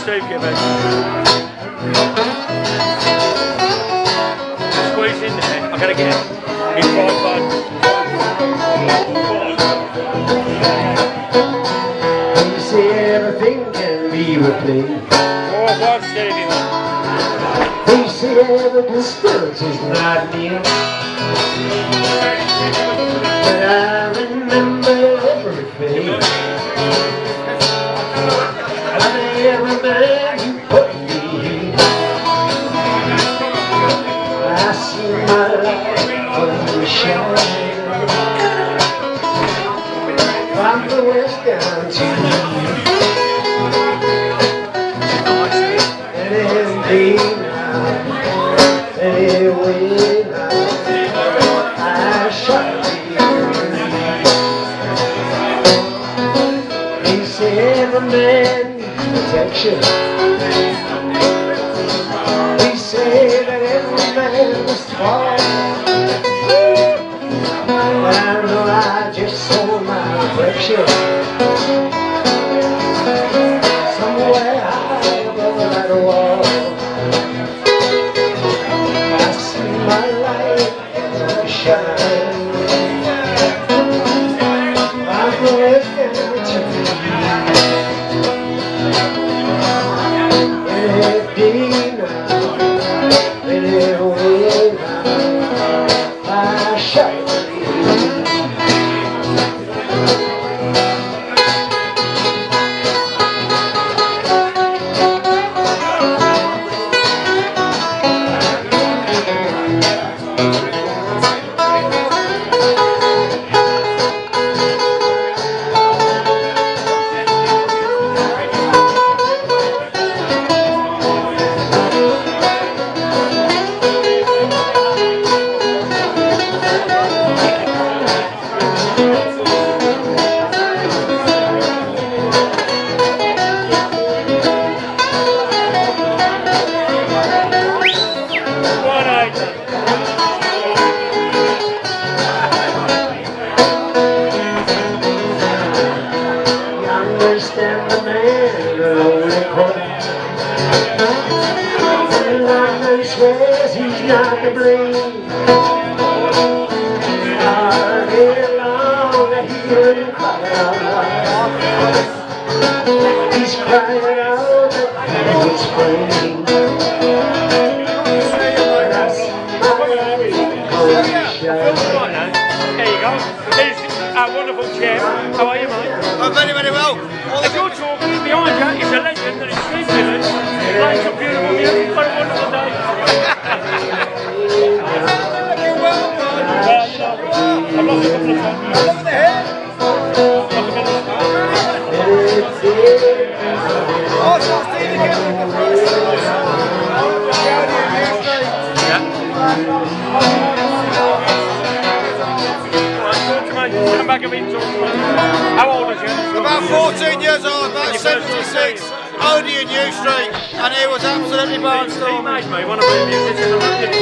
Steve Gibbons. Squeeze in there. I'm going to get his tripod. You say everything can be replaced. Oh, one Stevie, man. They say every distance is not near. But I remember everything. And every man who put me here. I see my life shine. From the west down to and every now, anyway now, I shall be. He said every man needs protection. He said that every man must fall. But I know I just sold my affection somewhere high above that wall. I see my light shine. I'm looking to me. Any day now, any way now, I shine. Understand the man in the lonely corner. And London swears he's not to blame. All day long I hear him cry out loud. He's crying out that it's raining. But I see my light shine. There you go. There's our wonderful chair. How are you, mate? I'm very, very well. If you're talking behind you, it's a legend that it's Steve Gibbons. Playing some beautiful music. What a wonderful day. I've lost a couple of times. Look at the hair. Oh, it's not Steve again. Come back and be talking. How old is you? About 14 years old, about 76, only in New Street, and he was absolutely He barnstorming. made me one of the musicians.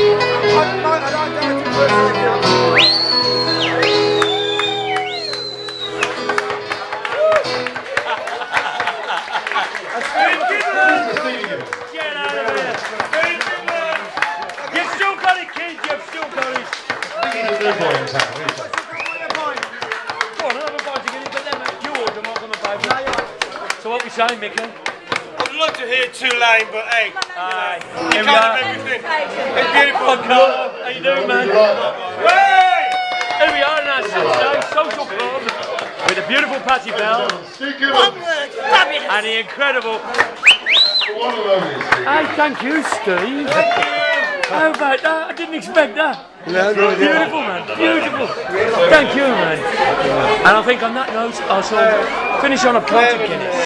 Get out of here. You've still got it, kids. You've still got it. So what we saying, Mickey? I'd love to hear Tulane, but hey, you Here we can't are. have everything. It's beautiful. How you doing, man? Hey! Here we are in our Saturday social club with the beautiful Patty Bell and the incredible. Hey, thank you, Steve. How about that? I didn't expect that. Beautiful, man. Beautiful. Thank you, man. And I think on that note, I shall finish on a pint of Guinness.